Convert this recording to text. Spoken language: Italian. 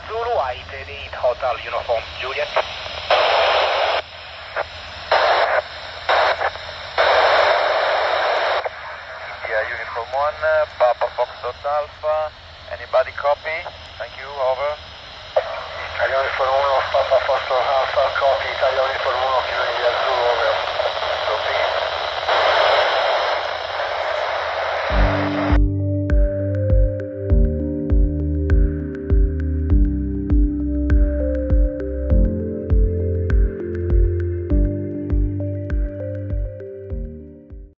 Zulu 888 Hotel Uniform Juliet. India Uniform 1, Papa Foxtrot Alpha. Anybody copy? Thank you, over. Italia Uniform 1, Papa Foxtrot Alpha, copy. Italia Uniform 1, Kilo India Zulu,